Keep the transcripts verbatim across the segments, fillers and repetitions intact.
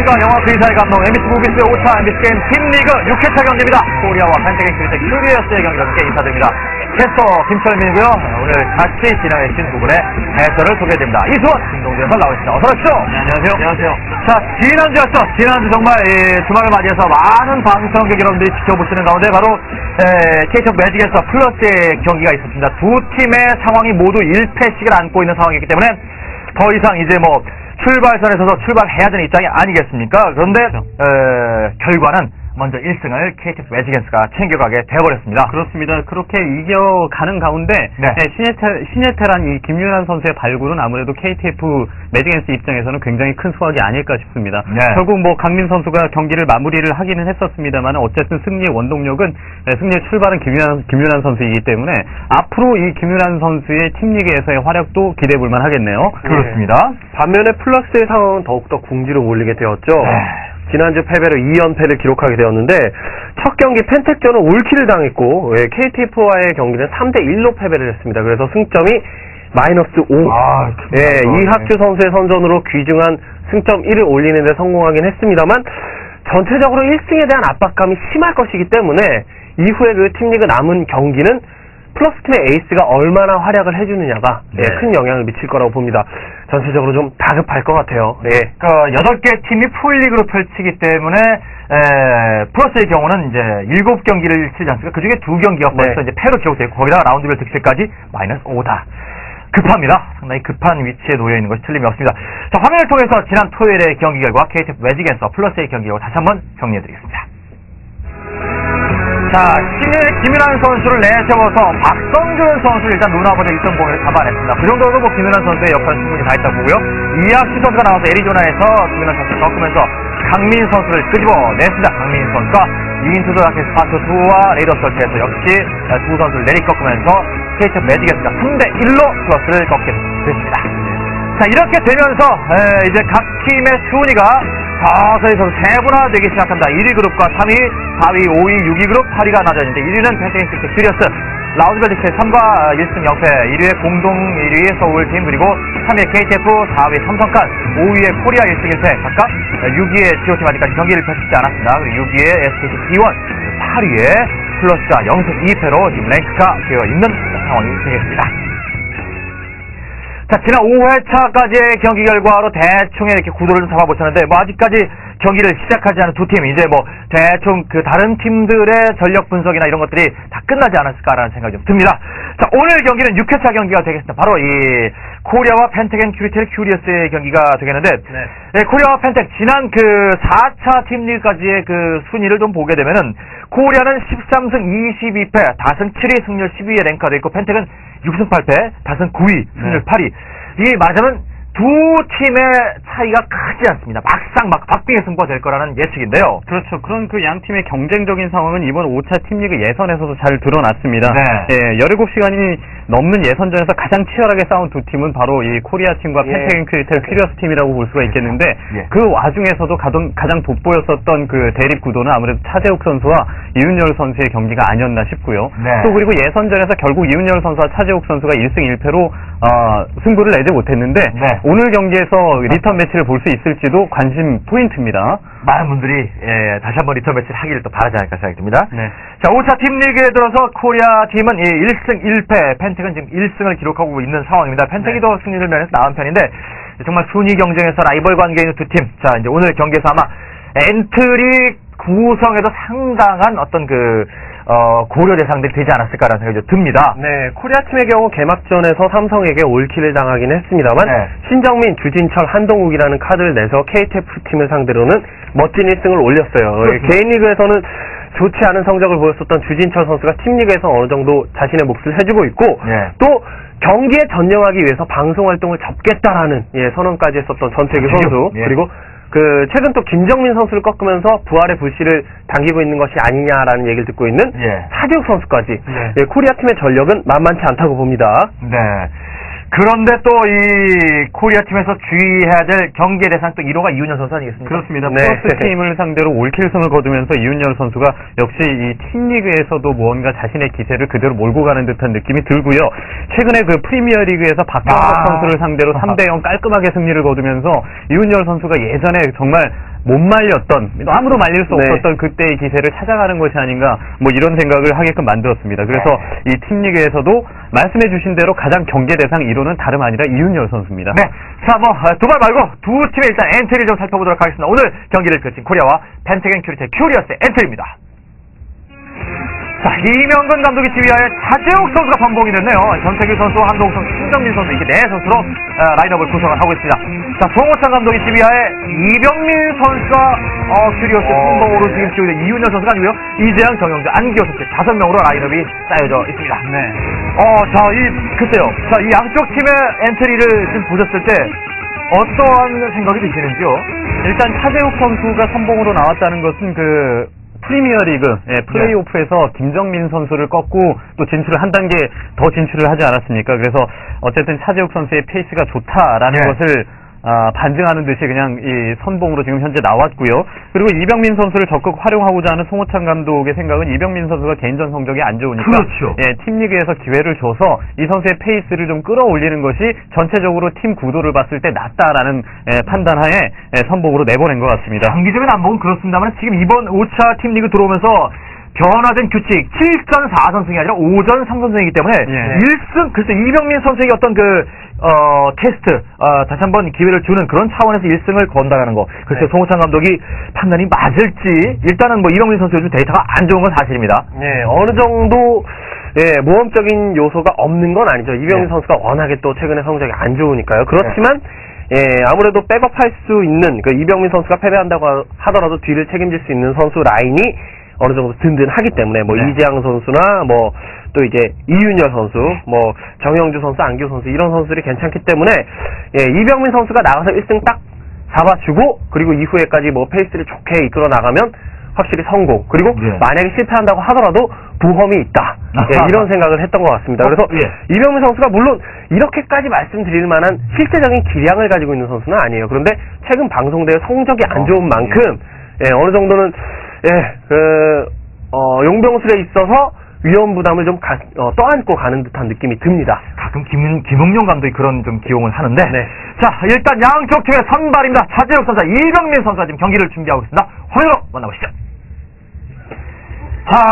안녕하십니까. 영화 그이사의 감독 엠비씨 무비스의 오 차 엠비씨 게임 팀리그 육 회차 경기입니다. 코리아와 펜테겐 크리텍 큐리어스의 경기가 함께 인사드립니다. 캐스터 김철민이고요. 오늘 같이 진행해주신 두 분의 해설을 소개해드립니다. 이수원, 김동준 해설 나오셨습니다. 어서오십시오. 네, 안녕하세요. 안녕하세요. 자, 지난주였죠. 지난주 정말 예, 주말을 맞이해서 많은 방송객 여러분들이 지켜보시는 가운데 바로 케이티에프 매직에서 플러스의 경기가 있었습니다. 두 팀의 상황이 모두 일 패씩을 안고 있는 상황이기 때문에 더 이상 이제 뭐 출발선에 서서 출발해야 되는 입장이 아니겠습니까? 그런데 그렇죠. 에, 결과는 먼저 일 승을 케이티에프 매직앤스가 챙겨가게 되어버렸습니다. 그렇습니다. 그렇게 이겨가는 가운데 네. 네, 신예태, 신예태란 이 김윤환 선수의 발굴은 아무래도 케이티에프 매직앤스 입장에서는 굉장히 큰 수확이 아닐까 싶습니다. 네. 결국 뭐 강민 선수가 경기를 마무리를 하기는 했었습니다만 어쨌든 승리의 원동력은 네, 승리의 출발은 김윤환, 김윤환 선수이기 때문에 앞으로 이 김윤환 선수의 팀리그에서의 활약도 기대해볼만 하겠네요. 그렇습니다. 반면에 플러스의 상황은 더욱더 궁지로 몰리게 되었죠. 네. 지난주 패배로 이 연패를 기록하게 되었는데 첫 경기 펜텍전은 올킬을 당했고 케이티에프와의 경기는 삼 대 일로 패배를 했습니다. 그래서 승점이 마이너스 오. 아, 예, 이학주 선수의 선전으로 귀중한 승점 일을 올리는 데 성공하긴 했습니다만 전체적으로 일 승에 대한 압박감이 심할 것이기 때문에 이후에 그 팀리그 남은 경기는 플러스팀의 에이스가 얼마나 활약을 해주느냐가 네. 예, 큰 영향을 미칠 거라고 봅니다. 전체적으로 좀 다급할 것 같아요. 예. 그러니까 여덟 개 팀이 풀리그로 펼치기 때문에 에, 플러스의 경우는 이제 일곱 경기를 치지 않습니까? 그 중에 두 경기가 벌써 네. 이제 패로 기록되고 거기다가 라운드별 득실까지 마이너스 오다. 급합니다. 상당히 급한 위치에 놓여 있는 것이 틀림이 없습니다. 자, 화면을 통해서 지난 토요일의 경기 결과 케이티에프 매직앤서 플러스의 경기 결과 다시 한번 정리해드리겠습니다. 자, 신의 김윤환 선수를 내세워서 박성준 선수를 일단 눈앞에 일 점 공을 잡아냈습니다. 그 정도로 뭐 김윤환 선수의 역할은 충분히 다 했다고 보고요. 이학주 선수가 나와서 애리조나에서 김윤환 선수를 꺾으면서 강민 선수를 끄집어냈습니다. 강민 선수가 이 인 투 더 스파트 투와 레이더 설치에서 역시 두 선수를 내리꺾으면서 케이티에프 매직앤스가 삼 대 일로 플러스를 꺾게 됐습니다. 자, 이렇게 되면서 에, 이제 각 팀의 순위가 서서히 서서 세분화되기 시작합니다. 일 위 그룹과 삼 위, 사 위, 오 위, 육 위 그룹, 팔 위가 나눠지는데 일 위는 펜테겐 크리텍 큐리어스, 라운드별 득실 삼과 일 승 영 패, 일 위에 공동 일 위 서울팀, 그리고 삼 위에 케이티에프, 사 위에 삼성칸, 오 위에 코리아 일 승 일 패, 각각 육 위에 지오팀 아직까지 경기를 펼치지 않았습니다. 그리고 육 위에 에스케이티 티 원, 팔 위에 플러스가 영 승 이 패로 지금 랭크가 되어 있는 상황이 되겠습니다. 자, 지난 오 회차까지의 경기 결과로 대충의 이렇게 구도를 좀 잡아보셨는데, 뭐, 아직까지 경기를 시작하지 않은 두 팀, 이제 뭐, 대충 그 다른 팀들의 전력 분석이나 이런 것들이 다 끝나지 않았을까라는 생각이 좀 듭니다. 자, 오늘 경기는 육 회차 경기가 되겠습니다. 바로 이, 코리아와 펜텍앤 크리텍 큐리어스의 경기가 되겠는데, 네. 네, 코리아와 펜텍, 지난 그 사 차 팀리그까지의 그 순위를 좀 보게 되면은, 코리아는 십삼 승 이십이 패, 다승 칠 위, 승률 십이 위에 랭크가 되어 있고, 펜텍은 육 승 팔 패, 다승 구 위, 승률 네. 팔 위. 이게 말하자면 두 팀의 차이가 크지 않습니다. 막상 막 박빙의 승부가 될 거라는 예측인데요. 그렇죠. 그런 그 양 팀의 경쟁적인 상황은 이번 오 차 팀리그 예선에서도 잘 드러났습니다. 네. 예, 열일곱 시간이 넘는 예선전에서 가장 치열하게 싸운 두 팀은 바로 이 코리아 팀과 예. 펜테겐 크리텍 큐리어스 팀이라고 볼 수가 있겠는데 예. 그 와중에서도 가장, 가장 돋보였었던 그 대립 구도는 아무래도 차재욱 선수와 이윤열 선수의 경기가 아니었나 싶고요. 네. 또 그리고 예선전에서 결국 이윤열 선수와 차재욱 선수가 일 승 일 패로 어, 승부를 내지 못했는데 네. 오늘 경기에서 리턴 매치를 볼 수 있을지도 관심 포인트입니다. 많은 분들이 예, 다시 한번 리턴 매치를 하기를 또 바라지 않을까 생각이 듭니다. 네. 자, 오 차 팀리그에 들어서 코리아 팀은 예, 일 승 일 패, 펜텍은 지금 일 승을 기록하고 있는 상황입니다. 펜텍이 더 네. 승리를 면에서 나은 편인데 정말 순위 경쟁에서 라이벌 관계에 있는 두 팀. 자, 이제 오늘 경기에서 아마 엔트리 구성에도 상당한 어떤 그 어, 고려 대상들이 되지 않았을까라는 생각이 좀 듭니다. 네, 코리아 팀의 경우 개막전에서 삼성에게 올킬을 당하긴 했습니다만 네. 신정민, 주진철, 한동욱이라는 카드를 내서 케이티에프 팀을 상대로는 멋진 일 승을 올렸어요. 그렇습니다. 개인 리그에서는 좋지 않은 성적을 보였었던 주진철 선수가 팀리그에서 어느 정도 자신의 몫을 해주고 있고 네. 또 경기에 전념하기 위해서 방송 활동을 접겠다라는 예, 선언까지 했었던 전태규 선수 예. 그리고 그 최근 또 김정민 선수를 꺾으면서 부활의 불씨를 당기고 있는 것이 아니냐라는 얘기를 듣고 있는 예. 차재욱 선수까지 예. 예, 코리아 팀의 전력은 만만치 않다고 봅니다. 네. 그런데 또 이 코리아 팀에서 주의해야 될 경기의 대상 또 일 호가 이윤열 선수 아니겠습니까? 그렇습니다. 네. 플러스 팀을 상대로 올킬승을 거두면서 이윤열 선수가 역시 이 팀리그에서도 무언가 자신의 기세를 그대로 몰고 가는 듯한 느낌이 들고요. 최근에 그 프리미어리그에서 박병석 아. 선수를 상대로 삼 대 영 깔끔하게 승리를 거두면서 이윤열 선수가 예전에 정말 못 말렸던, 아무도 말릴 수 네. 없었던 그때의 기세를 찾아가는 것이 아닌가, 뭐 이런 생각을 하게끔 만들었습니다. 그래서 이 팀리그에서도 말씀해주신 대로 가장 경계 대상 일 호는 다름 아니라 이윤열 선수입니다. 네. 자, 뭐, 두발 말고 두 팀의 일단 엔트리 좀 살펴보도록 하겠습니다. 오늘 경기를 펼친 코리아와 펜테겐 큐리테 큐리어스의 엔트리입니다. 자, 이명근 감독이 지휘하에 차재욱 선수가 선봉이 됐네요. 전태규 선수, 한동성, 신정민 선수 이렇게 네 선수로 어, 라인업을 구성을 하고 있습니다. 자, 송호창 감독이 지휘하에 이병민 선수가 어, 큐리어스 선봉으로 지금 지휘된 이윤열 선수가 아니고요. 이재영, 정영재, 안기호 선수 다섯 명으로 라인업이 짜여져 있습니다. 네. 어, 자, 이 글쎄요. 자, 이 양쪽 팀의 엔트리를 지금 보셨을 때 어떠한 생각이 드시는지요? 일단 차재욱 선수가 선봉으로 나왔다는 것은 그 프리미어리그 예, 플레이오프에서 김정민 선수를 꺾고 또 진출을 한 단계 더 진출을 하지 않았습니까? 그래서 어쨌든 차재욱 선수의 페이스가 좋다라는 네. 것을 아, 반증하는 듯이 그냥 이 선봉으로 지금 현재 나왔고요. 그리고 이병민 선수를 적극 활용하고자 하는 송호창 감독의 생각은 이병민 선수가 개인전 성적이 안 좋으니까 그렇죠. 예, 팀리그에서 기회를 줘서 이 선수의 페이스를 좀 끌어올리는 것이 전체적으로 팀 구도를 봤을 때 낫다라는 예, 판단하에 예, 선봉으로 내보낸 것 같습니다. 장기적인 안목은 그렇습니다만 지금 이번 오 차 팀리그 들어오면서 변화된 규칙 칠 전 사 선승이 아니라 오 전 삼 선승이기 때문에 예. 일 승 글쎄 이병민 선수에게 어떤 그 어, 테스트 어, 다시 한번 기회를 주는 그런 차원에서 일 승을 건다가는 거 글쎄 네. 송호창 감독이 판단이 맞을지 일단은 뭐 이병민 선수 요즘 데이터가 안 좋은 건 사실입니다. 예, 어느 정도 예, 모험적인 요소가 없는 건 아니죠. 이병민 네. 선수가 워낙에 또 최근에 성적이 안 좋으니까요. 그렇지만 예, 아무래도 백업할 수 있는 그 이병민 선수가 패배한다고 하더라도 뒤를 책임질 수 있는 선수 라인이 어느 정도 든든하기 때문에 뭐 네. 이재양 선수나 뭐 또 이제 이윤열 선수, 뭐 정영주 선수, 안기호 선수 이런 선수들이 괜찮기 때문에 예, 이병민 선수가 나가서 일 등 딱 잡아주고 그리고 이후에까지 뭐 페이스를 좋게 이끌어 나가면 확실히 성공. 그리고 예. 만약에 실패한다고 하더라도 부험이 있다. 예, 이런 생각을 했던 것 같습니다. 그래서 어, 예. 이병민 선수가 물론 이렇게까지 말씀드릴 만한 실제적인 기량을 가지고 있는 선수는 아니에요. 그런데 최근 방송대회 성적이 안 좋은 만큼 예, 어느 정도는 예, 그 어, 용병술에 있어서 위험 부담을 좀 가, 어, 떠안고 가는 듯한 느낌이 듭니다. 가끔 김, 김웅룡 감독이 그런 좀 기용을 하는데 네. 자 일단 양쪽 팀의 선발입니다. 차재욱 선수, 이병민 선수가 지금 경기를 준비하고 있습니다. 화면으로 만나보시죠. 자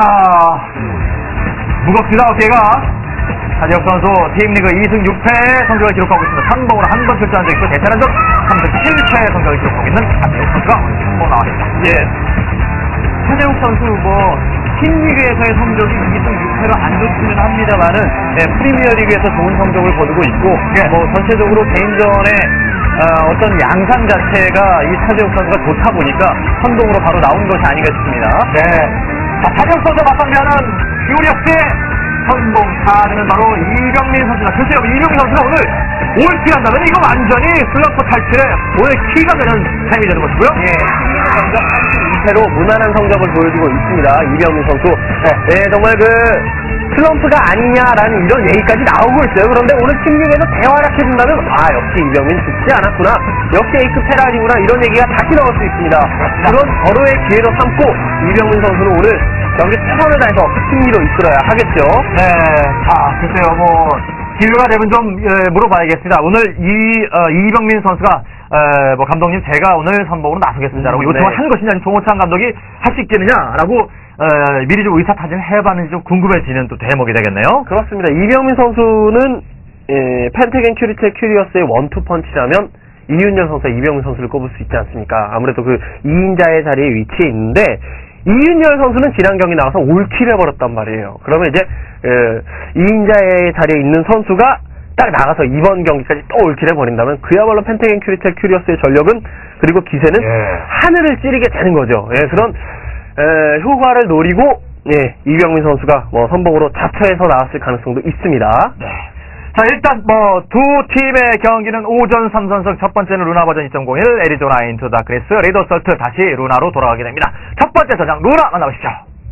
무겁습니다. 어깨가 차재욱 선수 팀리그 이 승 육 패 성적을 기록하고 있습니다. 선봉으로 한 번 출전한 적 있고 대타란전 삼 승 칠 패 성적을 기록하고 있는 차재욱 선수가 선봉 나왔습니다. 예. 차재욱 선수 뭐 팀리그에서의 성적이 이 승 육 패로 안 좋기는 합니다만은 예, 프리미어리그에서 좋은 성적을 거두고 있고 예. 뭐 전체적으로 개인전에 어, 어떤 양상 자체가 이 차재욱 선수가 좋다 보니까 선동으로 바로 나온 것이 아닌가 싶습니다. 네. 자, 차재욱 선수 맞상대하는 큐리어스의 선봉 카드는 바로 이병민 선수다. 글쎄요, 이병민 선수가 오늘 올킬 한다면 이거 완전히 슬럼프 탈출에 오늘 키가 되는 셈이 되는 것이고요. 예, 성적 삼 승 이 패로 무난한 성적을 보여주고 있습니다. 이병민 선수. 네. 예, 정말 그 슬럼프가 아니냐라는 이런 얘기까지 나오고 있어요. 그런데 오늘 팀리그에서 대활약해준다면 아 역시 이병민 죽지 않았구나. 역시 A급 테란이구나. 이런 얘기가 다시 나올 수 있습니다. 그런 서로의 기회로 삼고 이병민 선수는 오늘 경기 최선을 다해서 승리로 이끌어야 하겠죠. 네. 자, 글쎄요, 뭐 기회가 되면 좀 예, 물어봐야겠습니다. 오늘 이 어, 이병민 선수가 에, 뭐 감독님 제가 오늘 선봉으로 나서겠습니다라고 음, 요청을 네. 한 것이냐, 송호창 감독이 할 수 있겠느냐라고 어, 미리 좀 의사타진을 해봤는지 좀 궁금해지는 또 대목이 되겠네요. 그렇습니다. 이병민 선수는 예, 펜테겐 큐리테 큐리어스의 원투 펀치라면 이윤열 선수와 이병민 선수를 꼽을 수 있지 않습니까? 아무래도 그 이인자의 자리에 위치해 있는데 이윤열 선수는 지난 경기 나와서 올킬 해버렸단 말이에요. 그러면 이제 이인자의 자리에 있는 선수가 딱 나가서 이번 경기까지 또 올킬 해버린다면 그야말로 펜테겐 큐리테 큐리어스의 전력은 그리고 기세는 예. 하늘을 찌르게 되는 거죠. 예, 그런 에, 효과를 노리고 예, 이병민 선수가 뭐 선봉으로 자처해서 나왔을 가능성도 있습니다. 네. 자, 일단 뭐 두 팀의 경기는 오 전 삼 선승. 첫 번째는 루나 버전 이 점 공일 애리조나 인투 다크리스 레이더 설트 다시 루나로 돌아가게 됩니다. 첫 번째 전장 루나 만나보시죠.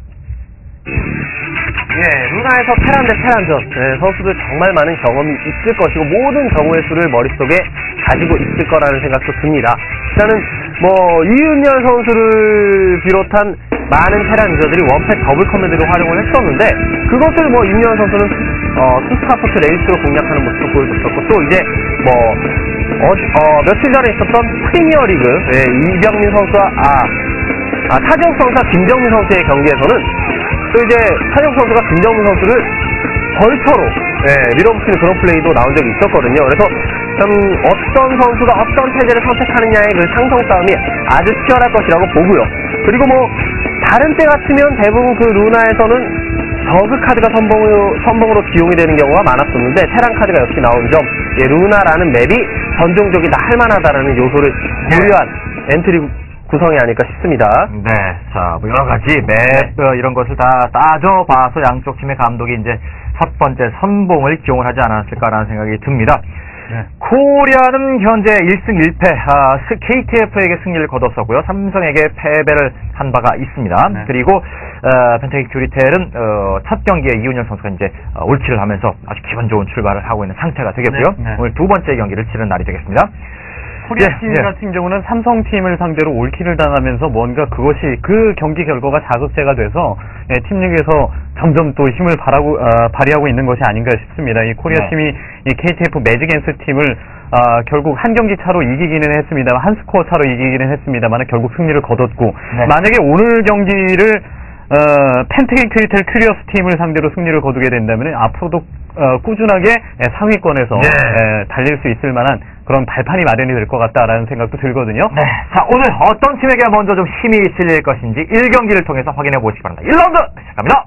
예, 루나에서 테란 대 테란전. 예, 선수들 정말 많은 경험이 있을 것이고 모든 경우의 수를 머릿속에 가지고 있을 거라는 생각도 듭니다. 일단은 뭐 이윤열 선수를 비롯한 많은 테란 유저들이 원팩 더블 커맨드를 활용을 했었는데 그것을 뭐 이윤열 선수는 어, 투스타포트 레이스로 공략하는 모습을 보여줬었고 또 이제 뭐 어, 어, 며칠 전에 있었던 프리미어리그 예, 이병민 선수와 아, 아 차지혁 선수와 김정민 선수의 경기에서는 또 이제 차지혁 선수가 김정민 선수를 벌처로 예, 밀어붙이는 그런 플레이도 나온 적이 있었거든요. 그래서 좀 어떤 선수가 어떤 체제를 선택하느냐의 그 상성 싸움이 아주 치열할 것이라고 보고요. 그리고 뭐 다른 때 같으면 대부분 그 루나에서는 저그 카드가 선봉으로, 선봉으로 기용이 되는 경우가 많았었는데 테란 카드가 역시 나온 점, 예, 루나라는 맵이 전종적이다 할만하다라는 요소를 고려한 엔트리 구성이 아닐까 싶습니다. 네, 자, 뭐 여러 가지 맵 어, 이런 것을 다 따져봐서 양쪽 팀의 감독이 이제 첫 번째 선봉을 기용을 하지 않았을까라는 생각이 듭니다. 네. 코리아는 현재 일 승 일 패, 아, 케이티에프에게 승리를 거뒀었고요. 삼성에게 패배를 한 바가 있습니다. 네. 그리고 어, 펜타기 큐리텔은 어, 첫 경기에 이윤열 선수가 이제 어, 올킬을 하면서 아주 기분 좋은 출발을 하고 있는 상태가 되겠고요. 네. 네. 오늘 두 번째 경기를 치른 날이 되겠습니다. 코리아 예, 팀 예. 같은 경우는 삼성팀을 상대로 올킬을 당하면서 뭔가 그것이 그 경기 결과가 자극제가 돼서 예, 팀 리그에서 점점 또 힘을 발하고, 어, 발휘하고 있는 것이 아닌가 싶습니다. 이 코리아 네. 팀이 이 케이티에프 매직앤스 팀을 어, 결국 한 경기 차로 이기기는 했습니다만 한 스코어 차로 이기기는 했습니다만 결국 승리를 거뒀고 네. 만약에 오늘 경기를 어, 펜테기 큐리텔 큐리어스 팀을 상대로 승리를 거두게 된다면 앞으로도 어, 꾸준하게 예, 상위권에서 네. 예, 달릴 수 있을 만한 그런 발판이 마련이 될 것 같다라는 생각도 들거든요. 네. 자, 오늘 어떤 팀에게 먼저 좀 힘이 실릴 것인지 일 경기를 통해서 확인해 보시기 바랍니다. 일 라운드 시작합니다.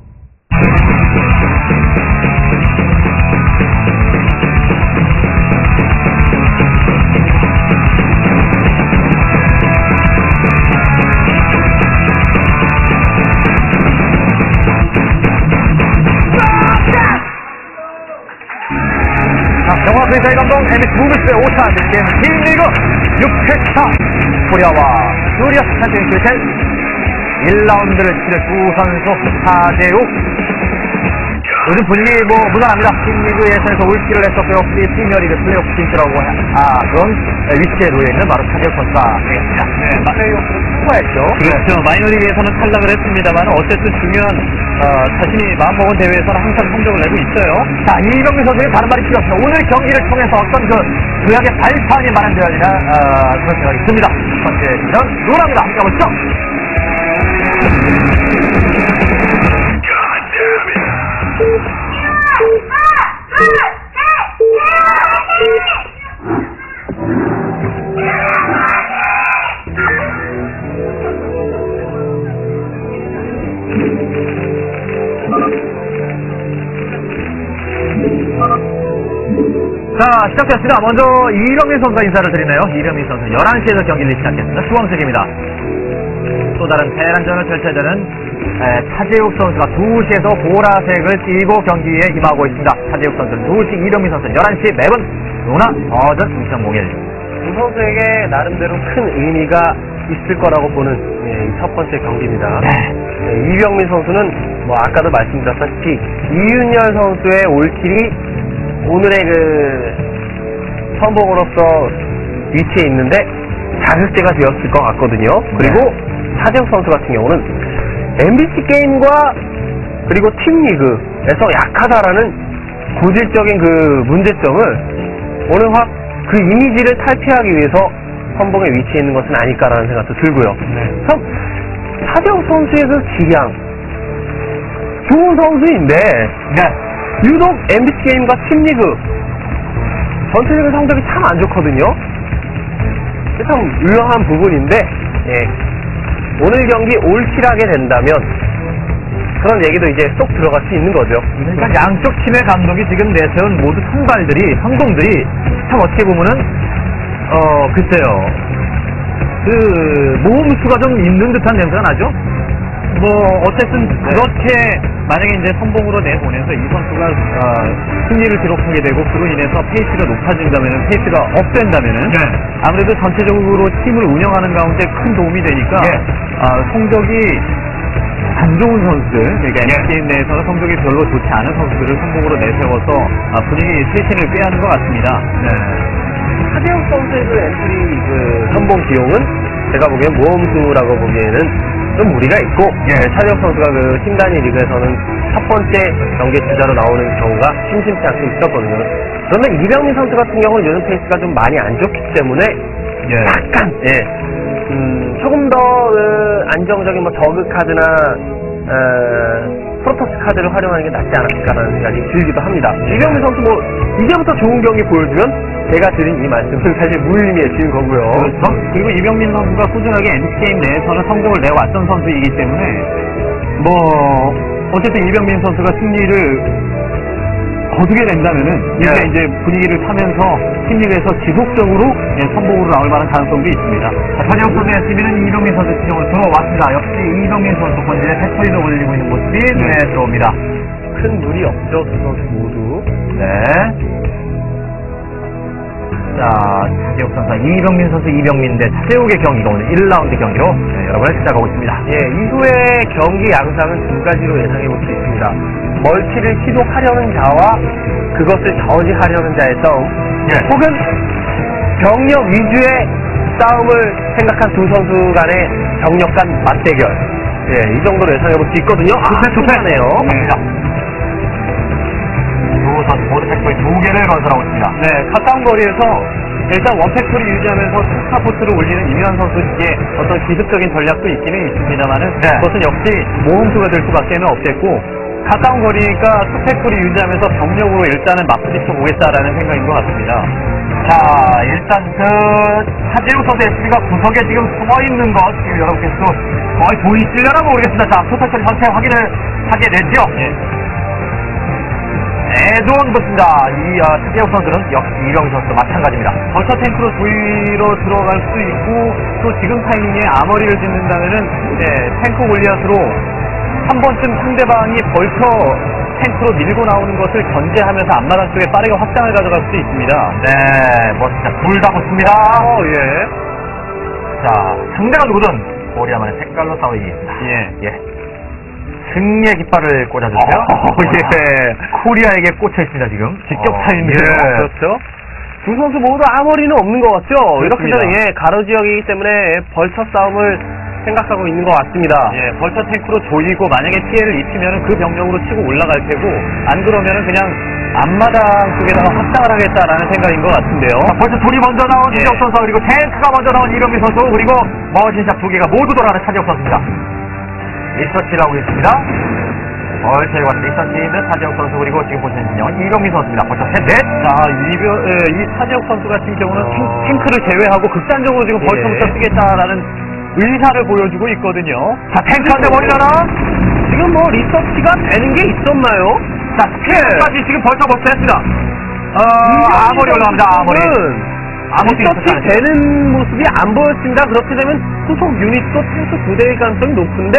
영화 회사의 감독 엠비씨 무비스의 오 차 게임 K리그 육 회차 코리아와 큐리어스 펜테기 큐리텔 일 라운드를 치를 두 선수 사 대 육. 요즘 분위기 뭐 무난합니다. K리그 예선에서 올킬을 했었고요. 혹시 프리미어리그 플레이오프 진출하고 아 그런 위치에 놓여 있는 바로 차지혁 선수가 되겠습니다. 네, 플레이오프를 통과했죠. 그렇죠. 네. 마이너리그에서는 탈락을 했습니다만 어쨌든 중요한 어, 자신이 마음먹은 대회에서는 항상 성적을 내고 있어요. 자, 이병민 선수의 다른 말이 필요 없습니다. 오늘 경기를 통해서 어떤 그 조약의 발판이 마련되어야 어, 그런 생각이 듭니다. 첫 번째 는 노랍니다. 함께 가보시죠. 자, 시작됐습니다. 먼저 이병민 선수가 인사를 드리네요. 이병민 선수 열한 시에서 경기를 시작했습니다. 주황색입니다. 또 다른 대란전을 펼쳐지는 차재욱 선수가 두 시에서 보라색을 띠고 경기에 임하고 있습니다. 차재욱 선수는 두 시, 이병민 선수는 열한 시, 맵은 루나 버전 이천공일. 두 선수에게 나름대로 큰 의미가 있을 거라고 보는 예, 이 첫 번째 경기입니다. 네. 예, 이병민 선수는 뭐 아까도 말씀드렸다시피 이윤열 선수의 올킬이 오늘의 그 선봉으로서 위치에 있는데 자극제가 되었을 것 같거든요. 그리고 네. 차재욱 선수 같은 경우는 엠비씨 게임과 그리고 팀리그에서 약하다라는 고질적인 그 문제점을 오늘 확 그 이미지를 탈피하기 위해서 선봉에 위치해 있는 것은 아닐까라는 생각도 들고요. 네. 참 차재욱 선수의 그 기량 좋은 선수인데 네. 유독 엠비씨 게임과 팀리그 전체적인 성적이 참 안 좋거든요. 참 의아한 부분인데 예. 오늘 경기 올킬하게 된다면 그런 얘기도 이제 쏙 들어갈 수 있는 거죠. 그러니까 양쪽 팀의 감독이 지금 내세운 모두 선발들이, 선공들이 참 어떻게 보면은 어 글쎄요 그 모험수가 좀 있는 듯한 냄새가 나죠. 뭐 어쨌든 그렇게 만약에 이제 선봉으로 내보내서 이 선수가 어, 승리를 기록하게 되고 그로 인해서 페이스가 높아진다면은 페이스가 업된다면은 네. 아무래도 전체적으로 팀을 운영하는 가운데 큰 도움이 되니까 네. 어, 성적이 안 좋은 선수들, 그러니까 네. 엠비씨 내에서는 성적이 별로 좋지 않은 선수들을 선봉으로 내세워서 아, 분위기 쇄신을 꾀하는 것 같습니다. 네. 차재욱 선수의 그 엔트리 그 선봉 기용은 제가 보기엔 모험수라고 보기에는 좀 무리가 있고 예. 차재욱 선수가 그 팀 단위 리그에서는 첫 번째 경기 주자로 나오는 경우가 심심치 않게 있었거든요. 그러면 이병민 선수 같은 경우는 요즘 페이스가 좀 많이 안 좋기 때문에 예. 약간 예, 음, 조금 더 어, 안정적인 뭐 저그 카드나 어, 프로토스 카드를 활용하는 게 낫지 않았을까라는 생각이 들기도 합니다. 예. 이병민 선수 뭐 이제부터 좋은 경기 보여주면 제가 드린 이 말씀은 사실 무의미해진 거고요. 그렇죠. 그리고 이병민 선수가 꾸준하게 엔드게임 내에서는 성적을 내왔던 선수이기 때문에 뭐 어쨌든 이병민 선수가 승리를 거두게 된다면은 이제 예. 이제 분위기를 타면서 팀리그에서 지속적으로 예, 선봉으로 나올 만한 가능성도 있습니다. 자, 전혁 선수의 수비는 이병민 선수 지적으로 들어왔습니다. 역시 이병민 선수 본인의 팩토리도 올리고 있는 모습이 눈에 들어옵니다. 큰 무리 없죠, 두 선수 모두. 네. 자, 차재욱 선수, 이병민 선수, 이병민 대 차재욱의 경기가 오늘 일 라운드 경기로 네, 여러분을 시작하고 있습니다. 예, 이후의 경기 양상은 두 가지로 예상해 볼 수 있습니다. 멀티를 시도하려는 자와 그것을 저지하려는 자의 싸움, 예. 혹은 병력 위주의 싸움을 생각한 두 선수 간의 병력 간 맞대결. 예, 이 정도로 예상해 볼 수 있거든요. 아, 좋네요. 네. 두 선수 모두 팩토리 두 개를 건설하고 있습니다. 네, 가까운 거리에서 일단 원팩토리 유지하면서 스타포트를 올리는 이민환 선수의 어떤 기습적인 전략도 있기는 있습니다만은 네. 그것은 역시 모험수가 될 수밖에 없겠고 가까운 거리니까 투팩토리 유지하면서 병력으로 일단은 맞부딪혀 보겠다라는 생각인 것 같습니다. 자, 일단 그 차재욱 선수의 수비가 구석에 지금 숨어 있는 것 지금 여러분께서 거의 보이시려나 모르겠습니다. 자, 토탈처리 전체 확인을 하게 되죠. 예. 애도원 붙습니다. 이 어, 차재욱 선수는 역시 이병민 선수 마찬가지입니다. 벌처 탱크로 조이로 들어갈 수 있고 또 지금 타이밍에 아머리를 짓는다면은 네, 탱크 골리앗으로 한 번쯤 상대방이 벌처 탱크로 밀고 나오는 것을 견제하면서 앞마당 쪽에 빠르게 확장을 가져갈 수도 있습니다. 네, 멋집니다. 둘 다 붙습니다. 어, 예. 자, 상대가 누구든 코리아만의 색깔로 싸우겠습니다. 예. 예. 승리의 깃발을 꽂아주세요. 어, 예. 코리아에게 꽂혀 있습니다, 지금. 직접 어, 타임이에요. 예. 그렇죠. 두 선수 모두 아머리는 없는 것 같죠? 이렇게 그렇습니다. 되면 예, 가로 지역이기 때문에 벌처 싸움을 생각하고 있는 것 같습니다. 예, 벌처 탱크로 조이고 만약에 피해를 입히면 그 병력으로 치고 올라갈 테고 안 그러면은 그냥 앞마당 쪽에다가 확장을 하겠다라는 생각인 것 같은데요. 자, 벌써 둘이 먼저 나온 예. 차재욱 선수, 그리고 탱크가 먼저 나온 이병민 선수, 그리고 머신샷 두 개가 모두 돌아가는 차재욱 선수입니다. 리서치를 하고 있습니다. 벌처에 와서 리서치 있는 차재욱 선수, 그리고 지금 보시는 진영은 이병민 선수입니다. 벌써 셋, 넷. 자, 이병, 예, 이 차재욱 선수 같은 경우는 어. 탱, 크를 제외하고 극단적으로 지금 예. 벌처부터 쓰겠다라는 의사를 보여주고 있거든요. 자, 탱크 한 대 머리잖아. 지금 뭐 리서치가 되는 게 있었나요? 자, 스킬까지 지금 벌써 벌써 했습니다. 어, 아머리 올라갑니다, 아머리. 아무튼 리서치 되는 모습이 안 보였습니다. 그렇게 되면 후속 유닛도 탱크 두 대일 가능성이 높은데,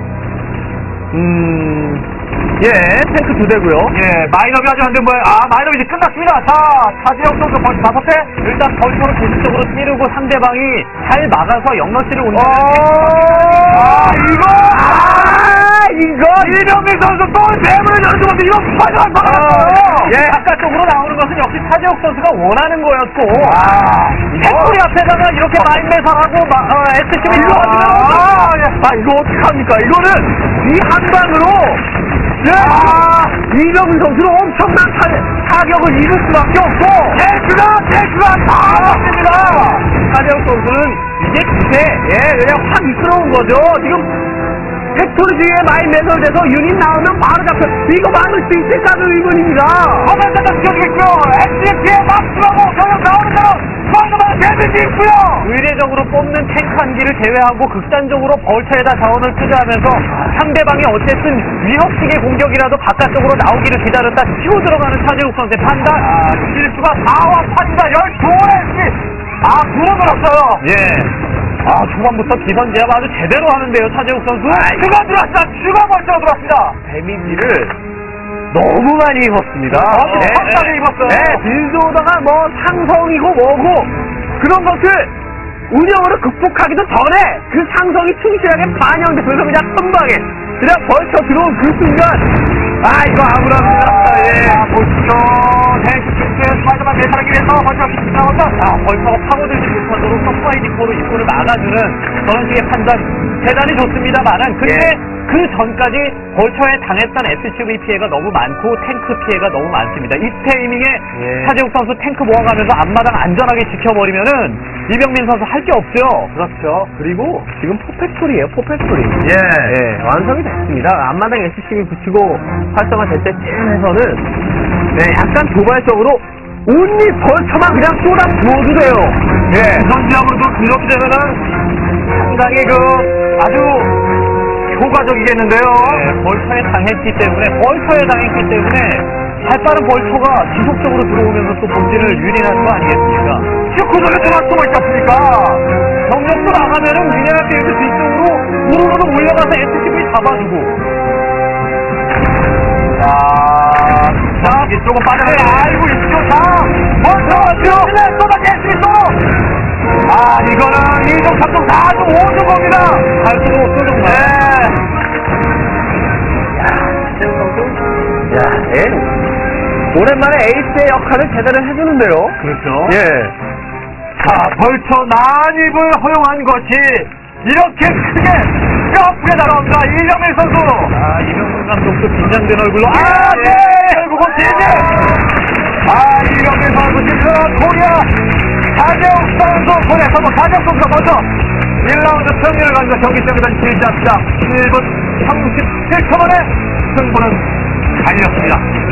음, 예, 탱크 두 대고요. 예, 마이너비 아직 안 된 거예요. 아, 마이너비 이제 끝났습니다. 자, 차재욱 선수 벌써 다섯 대. 일단 벌처로 계속적으로 찌르고 상대방이 잘 막아서 영러시를 온다는 아, 이거! 아, 이거! 이병민 선수 또 대문을 여는 것 같은데, 이거 파이널 막아놨어요! 예, 바깥쪽으로 나오는 것은 역시 차재욱 선수가 원하는 거였고, 아, 팩토리 앞에다가 이렇게 마인 매설하고, 어, 에스씨비 일로 아, 와주면, 예. 아, 이거 어떡합니까? 이거는 이 한 방으로, 예, 아, 이병민 선수는 엄청난 타, 타격을 입을 수밖에 없고, 탱크가, 탱크가 다 맞습니다! 차재욱 선수는 이제 기세, 예, 그냥 확 이끌어온 거죠. 지금, 팩토리 뒤에 많이 매설돼서 유닛 나오면 바로 잡혀. 이거 막을 수 있을까도 의문입니다. 허만자가 지켜주고 있고요. 에스디피에 막수하고 경력 나오는 대로 마이너만 데미지 있고요. 의례적으로 뽑는 탱크 한 기를 제외하고 극단적으로 벌처에다 자원을 투자하면서 상대방이 어쨌든 위협식의 공격이라도 바깥쪽으로 나오기를 기다렸다 치고 들어가는 차재욱 선수의 판단. 아, 실수가 사와 판다 열두 원의 아, 두 번 들었어요. 예. 아, 초반부터 기선제압 아주 제대로 하는데요, 차재욱 선수. 추가 들어왔습니다. 추가 벌써 들어왔습니다. 데미지를 너무 많이 입었습니다. 어, 네, 네. 입었어요. 네, 빌드오다가 뭐 상성이고 뭐고 그런 것을 운영으로 극복하기도 전에 그 상성이 충실하게 반영돼서 그냥 한 방에 그냥 벌쳐 들어온 그 순간 아 이거 아무랍니다. 아, 예. 자, 보시죠. 탱크 킥스 스파이더만 매설하기 위해서 벌써 킥스 나온다. 아, 벌처가 파고들지 못하도록 서프라이 디포로 입구를 막아주는 그런 식의 판단 대단히 좋습니다만은 근데 예. 그 전까지 벌처에 당했던 에스씨브이 피해가 너무 많고 탱크 피해가 너무 많습니다. 이 타이밍에 예. 차재욱 선수 탱크 모아가면서 앞마당 안전하게 지켜버리면은 이병민 선수 할 게 없죠. 그렇죠. 그리고 지금 포팩토리예요, 포팩토리. 예. 예, 완성이 됐습니다. 앞마당 에스씨브이 붙이고 활성화될 때쯤에서는 네, 약간 도발적으로 온리 벌처만 그냥 쏟아 부어도 돼요. 예. 전지함으로도 그렇게 되면은 상당히 그 아주 효과적이겠는데요. 네, 벌처에 당했기 때문에 벌처에 당했기 때문에 발빠른 벌처가 지속적으로 들어오면서 또 본진을 유린하는 거 아니겠습니까? 슈쿠전에 들어갈 수가 있지 않습니까? 경력도 나가면은 미네랄 게임즈 뒤쪽으로 우르르 몰려가서 에스씨브이 잡아주고. 자, 자, 이쪽은 빠져나가 알고 있죠. 자, 먼저 들어오네 쏟아냈습니다. 아, 이거는 이종 삼종 사종 오종 겁니다. 갈 수도 없어 정말. 네. 야, 차재욱 선수. 야, 예. 오랜만에 에이스의 역할을 제대로 해주는데요. 그렇죠. 예. 자, 벌처 난입을 허용한 것이 이렇게 크게 뼈아프게 날아옵니다. 이병민 선수. 아, 이병민 감독도 긴장된 얼굴로. 아, 아, 네! 결국은 지지! 아, 이병민 선수 진출한 코리아 차재욱 선수 코리아 선수 차재욱 선수가 먼저 일 라운드 승리를 가지고 경기 시작부터 시작합니다. 일 분 삼십칠 초 만에 승부는 갈렸습니다.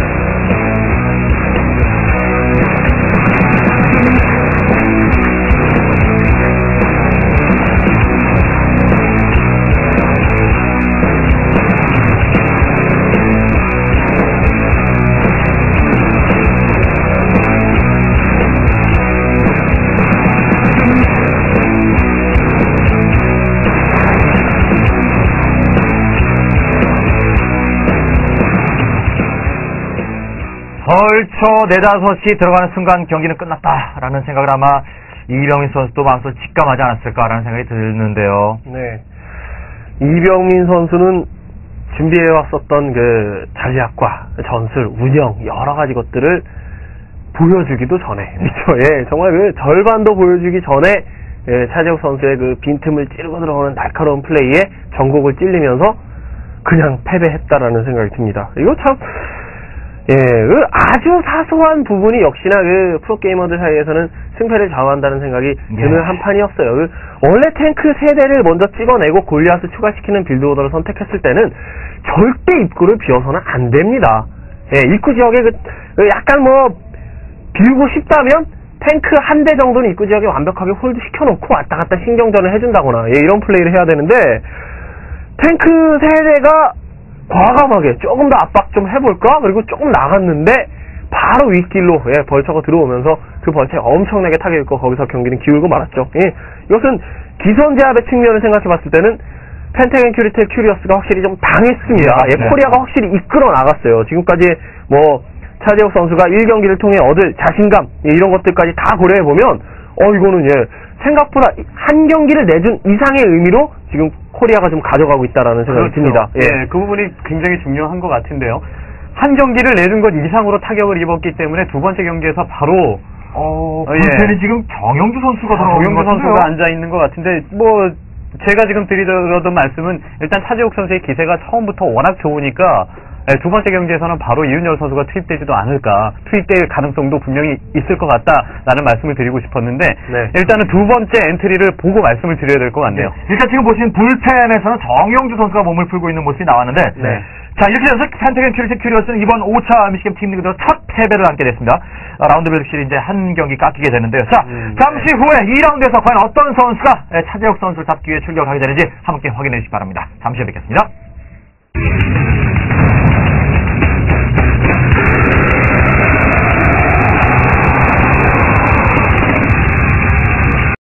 벌처 네다섯이 들어가는 순간 경기는 끝났다라는 생각을 아마 이병민 선수도 마음속으로 직감하지 않았을까라는 생각이 드는데요. 네. 이병민 선수는 준비해왔었던 그 전략과 전술, 운영, 여러 가지 것들을 보여주기도 전에, 그렇죠. 예, 정말 그 절반도 보여주기 전에, 예, 차재욱 선수의 그 빈틈을 찌르고 들어오는 날카로운 플레이에 전곡을 찔리면서 그냥 패배했다라는 생각이 듭니다. 이거 참, 예, 그 아주 사소한 부분이 역시나 그 프로게이머들 사이에서는 승패를 좌우한다는 생각이 드는 예. 한판이었어요. 그 원래 탱크 세 대를 먼저 찍어내고 골리앗을 추가시키는 빌드 오더를 선택했을 때는 절대 입구를 비워서는 안 됩니다. 예, 입구 지역에 그, 그 약간 뭐 비우고 싶다면 탱크 한 대 정도는 입구 지역에 완벽하게 홀드 시켜놓고 왔다 갔다 신경전을 해준다거나, 예, 이런 플레이를 해야 되는데 탱크 세 대가 과감하게 조금 더 압박 좀 해볼까? 그리고 조금 나갔는데 바로 윗길로, 예, 벌처가 들어오면서 그 벌처에 엄청나게 타격을 입고 거기서 경기는 기울고 말았죠. 예, 이것은 기선제압의 측면을 생각해봤을 때는 펜타곤 큐리트의 큐리어스가 확실히 좀 당했습니다. 예, 네. 코리아가 확실히 이끌어 나갔어요. 지금까지 뭐 차재욱 선수가 일 경기를 통해 얻을 자신감, 예, 이런 것들까지 다 고려해보면 어 이거는 예 생각보다 한 경기를 내준 이상의 의미로 지금 코리아가 좀 가져가고 있다라는 생각이 그렇죠. 듭니다. 예. 예, 그 부분이 굉장히 중요한 것 같은데요. 한 경기를 내준 것 이상으로 타격을 입었기 때문에 두 번째 경기에서 바로 어, 어, 예. 불펜이 지금 정영주 선수가 들어오는 정영주 것 같은데요. 선수가 앉아 있는 것 같은데, 뭐 제가 지금 드리던 말씀은 일단 차재욱 선수의 기세가 처음부터 워낙 좋으니까 예, 두 번째 경기에서는 바로 이윤열 선수가 투입되지도 않을까, 투입될 가능성도 분명히 있을 것 같다라는 말씀을 드리고 싶었는데, 네. 일단은 두 번째 엔트리를 보고 말씀을 드려야 될 것 같네요. 네. 일단 지금 보시는 불펜에서는 정영주 선수가 몸을 풀고 있는 모습이 나왔는데, 네. 자, 이렇게 돼서 펜타곤 큐리티 큐리어스는 이번 오 차 미시겜 팀 리그로 첫 패배를 안게 됐습니다. 아, 라운드별 시리즈 이제 한 경기 깎이게 되는데요. 자, 음, 잠시 후에 이 라운드에서 과연 어떤 선수가 차재욱 선수를 잡기 위해 출격을 하게 되는지 함께 확인해 주시기 바랍니다. 잠시 후에 뵙겠습니다.